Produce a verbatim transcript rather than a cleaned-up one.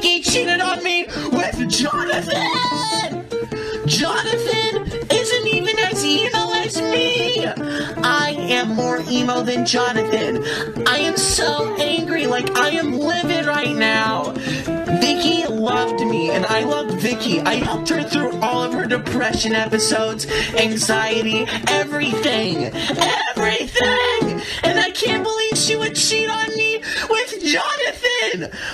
Vicky cheated on me with Jonathan! Jonathan isn't even as emo as me! I am more emo than Jonathan. I am so angry, like I am livid right now. Vicky loved me, and I loved Vicky. I helped her through all of her depression episodes, anxiety, everything. Everything! And I can't believe she would cheat on me with Jonathan!